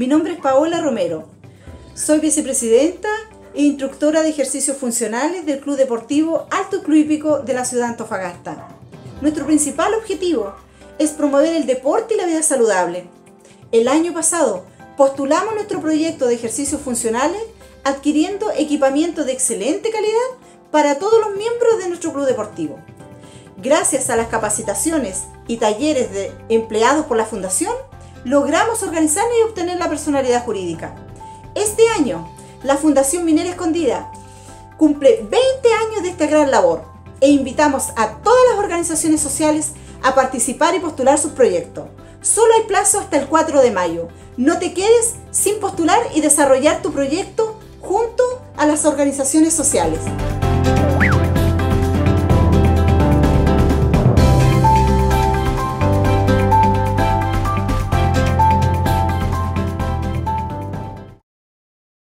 nombre es Paola Romero. Soy vicepresidenta e instructora de ejercicios funcionales del Club Deportivo Alto Club Hípico de la ciudad de Antofagasta. Nuestro principal objetivo es promover el deporte y la vida saludable. El año pasado postulamos nuestro proyecto de ejercicios funcionales adquiriendo equipamiento de excelente calidad para todos los miembros de nuestro club deportivo. Gracias a las capacitaciones y talleres de empleados por la Fundación, logramos organizar y obtener la personalidad jurídica. Este año, la Fundación Minera Escondida cumple 20 años de esta gran labor e invitamos a todas las organizaciones sociales a participar y postular sus proyectos. Solo hay plazo hasta el 4 de mayo. No te quedes sin postular y desarrollar tu proyecto junto a las organizaciones sociales.